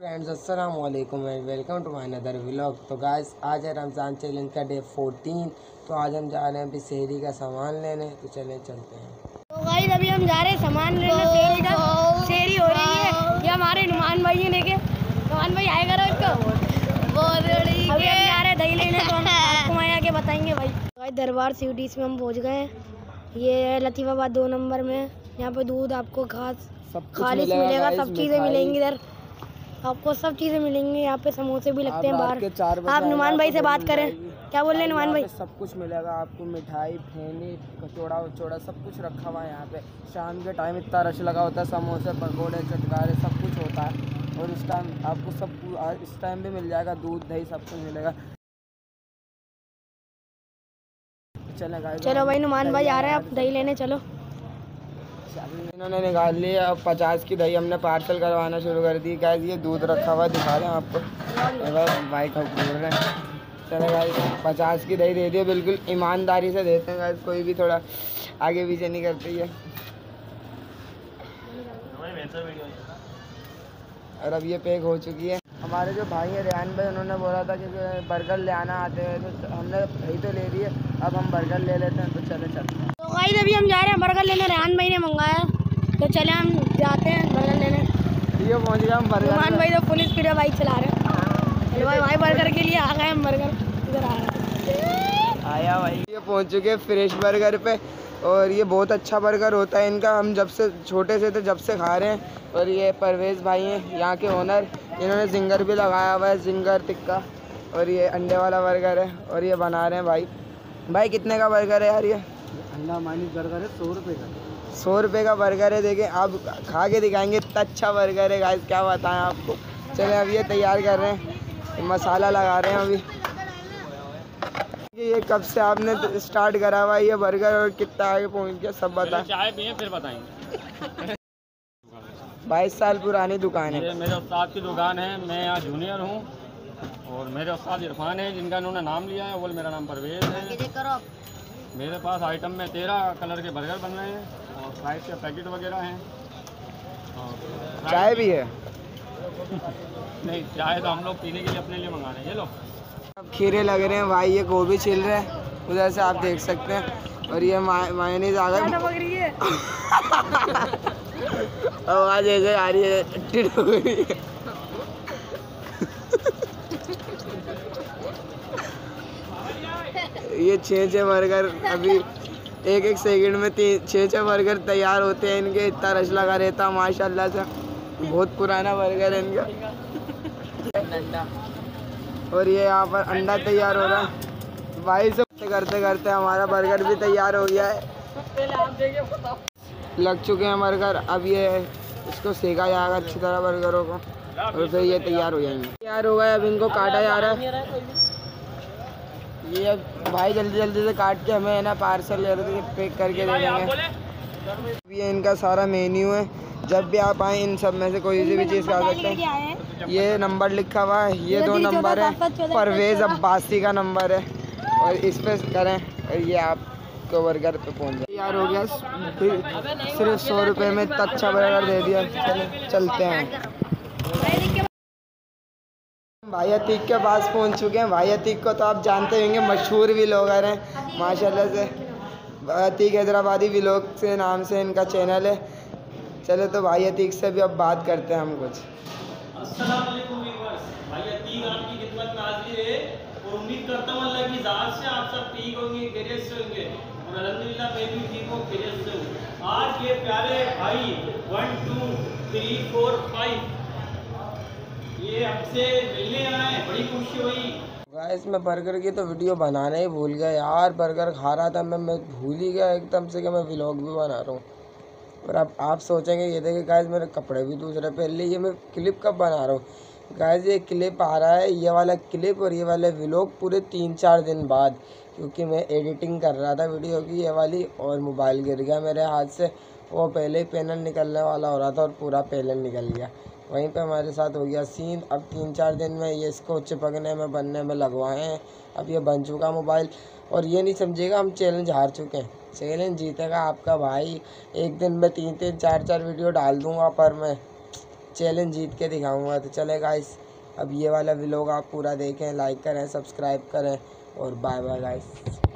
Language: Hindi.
फ्रेंड्स अस्सलाम वालेकुम and welcome to my another vlog. तो गाइस आज है रमज़ान चैलेंज का डे 14। तो आज हम जा रहे हैं अभी शहरी का सामान लेने, तो चले चलते हैं। तो गाइस अभी हम जा रहे हैं सामान लेने शहरी का। शहरी हो रही है ये हमारे नुमान भाई लेके। नुमान भाई आएगा ना इसको बहुत बड़ी। अभी हम जा रहे हैं दही लेने, तो हम आपको वहाँ आके बताएंगे भाई। गाइस दरबार स्वीट्स में हम पहुँच गए। ये है लतीफ़ाबाद 2 नंबर में। यहाँ पे दूध आपको खालिस मिलेगा, सब चीज़ें मिलेंगी इधर आपको, सब चीज़ें मिलेंगी। यहाँ पे समोसे भी लगते हैं बाहर। आप नुमान भाई से बात करें, क्या बोल रहे हैं नुमान भाई? सब कुछ मिलेगा आपको, मिठाई, फेनी, कचौड़ा वचौड़ा सब कुछ रखा हुआ है यहाँ पे। शाम के टाइम इतना रश लगा होता है, समोसे पकौड़े चटकारे सब कुछ होता है। और इस टाइम आपको सब इस टाइम भी मिल जाएगा, दूध दही सब कुछ मिलेगा। चलो भाई नुमान भाई आ रहे हैं, आप दही लेने चलो। इन्होंने निकाल ली अब 50 की दही, हमने पार्सल करवाना शुरू कर दी। गाइस ये दूध रखा हुआ दिखा रहे हैं आपको, भाई का बोल रहे हैं। चलो गाइस 50 की दही दे दिए, बिल्कुल ईमानदारी से देते हैं गाइस, कोई भी थोड़ा आगे पीछे नहीं करती है। और अब ये पैक हो चुकी है। हमारे जो भाई है रेहान भाई, उन्होंने बोला था कि बर्गर ले आना आते हैं, तो हमने दही तो ले ली है, अब हम बर्गर ले लेते हैं। तो चले चलते हैं। तो गाइस अभी हम जा रहे हैं बर्गर लेने, रेहान भाई ने मंगाया, तो चले हम जाते हैं बर्गर लेने। ये पहुँच गया हम बर्गर। नुमान भाई तो पुलिस स्पीड बाइक चला रहे हैं भाई बर्गर के लिए आ गए हम। बर्गर इधर आया भाई, ये पहुँच चुके हैं फ्रेश बर्गर पे। और ये बहुत अच्छा बर्गर होता है इनका, हम जब से छोटे से थे जब से खा रहे हैं। और ये परवेज़ भाई हैं यहाँ के ओनर, इन्होंने जिंगर भी लगाया हुआ है, जिंगर टिक्का। और ये अंडे वाला बर्गर है, और ये बना रहे हैं भाई। भाई कितने का बर्गर है यार ये? अंडा मानी बर्गर है 100 रुपये का। 100 रुपये का बर्गर है। देखें आप खा के दिखाएंगे, इतना अच्छा बर्गर है गाइस, क्या बताएं आपको। चलें अब ये तैयार कर रहे हैं, मसाला लगा रहे हैं अभी। ये कब से आपने स्टार्ट करा हुआ है ये बर्गर, और कितना आगे पहुंच गया सब बता। चाय पिए फिर बताएंगे। 22 साल पुरानी दुकान है। ये मेरे उस्ताद की दुकान है, मैं यहाँ जूनियर हूँ। और मेरे उस्ताद इरफान है, जिनका इन्होंने नाम लिया है, वो मेरा नाम परवेज़ है। मेरे पास आइटम में 13 कलर के बर्गर बन रहे हैं, और फ्राइज के पैकेट वगैरह हैं। और चाय भी है? नहीं, चाय तो हम लोग पीने के लिए अपने लिए मंगा रहे हैं। ये लो अब खीरे लग रहे हैं भाई, ये गोभी छिल रहे हैं उधर से आप देख सकते हैं। और ये मायोनीज आ गई है। आवाज ऐसे आ रही है, ये 6 बर्गर अभी एक सेकंड में 6 बर्गर तैयार होते हैं इनके, इतना रश लगा रहता है माशाल्लाह से। बहुत पुराना बर्गर है इनका। और ये यहाँ पर अंडा तैयार हो रहा है भाई। सब करते करते हमारा बर्गर भी तैयार हो गया है। लग चुके हैं बर्गर, अब ये इसको सेका जाएगा अच्छी तरह बर्गरों को, और फिर ये तैयार हो जाएंगे। तैयार हो गए, अब इनको काटा जा रहा है। ये अब भाई जल्दी जल्दी से काट के हमें है ना पार्सल ले रहे थे, पैक करके दे देंगे। ये इनका सारा मेन्यू है, जब भी आप आए इन सब में से कोई सी भी चीज़ खा सकते हैं। ये नंबर लिखा हुआ है, ये 2 नंबर है, परवेज़ अब्बासी का नंबर है, और इस पर करें और ये आपको बर्गर पे पहुँच जाए। तैयार हो गया, सिर्फ 100 रुपये में इतना अच्छा बर्गर दे दिया। चलते हैं। भाई अतीक के पास पहुंच चुके हैं। भाई अतीक को तो आप जानते होंगे, मशहूर व्लॉगर हैं माशाल्लाह से। अतीक हैदराबादी व्लॉग से नाम से इनका चैनल है। चलो तो भाई अतीक से भी अब बात करते हैं हम कुछ। अस्सलाम वालेकुम व्यूअर्स, भाई अतीक आपकी खिदमत में हाजिर है, और उम्मीद करता हूँ अल्लाह की ज़ात से आप सब ठीक होंगे, खैरियत से होंगे। और अल्हम्दुलिल्लाह मैं भी ठीक हूँ, खैरियत से हूँ। आज ये प्यारे भाई 1 2 3 4 5 ये हमसे मिलने आए, बड़ी खुशी हुई। गाइस मैं बर्गर की तो वीडियो बनाना ही भूल गया यार। बर्गर खा रहा था मैं भूल ही गया एकदम से कि मैं व्लॉग भी बना रहा हूँ। और अब आप सोचेंगे ये देखिए गाइस मेरे कपड़े भी दूसरे पहन लिए, ये मैं क्लिप कब बना रहा हूँ। गाइस ये क्लिप आ रहा है, ये वाला क्लिप और ये वाले व्लॉग पूरे 3-4 दिन बाद, क्योंकि मैं एडिटिंग कर रहा था वीडियो की ये वाली, और मोबाइल गिर गया मेरे हाथ से। वो पहले ही पैनल निकलने वाला हो रहा था, और पूरा पैनल निकल गया। वहीं पे हमारे साथ हो गया सीन। अब 3-4 दिन में ये इसको चिपकने में बनने में लगवाए हैं। अब ये बन चुका मोबाइल, और ये नहीं समझिएगा हम चैलेंज हार चुके हैं। चैलेंज जीतेगा आपका भाई। एक दिन में 3-3 4-4 वीडियो डाल दूंगा, पर मैं चैलेंज जीत के दिखाऊंगा। तो चले गाइस, अब ये वाला व्लॉग आप पूरा देखें, लाइक करें, सब्सक्राइब करें और बाय बाय गाइस।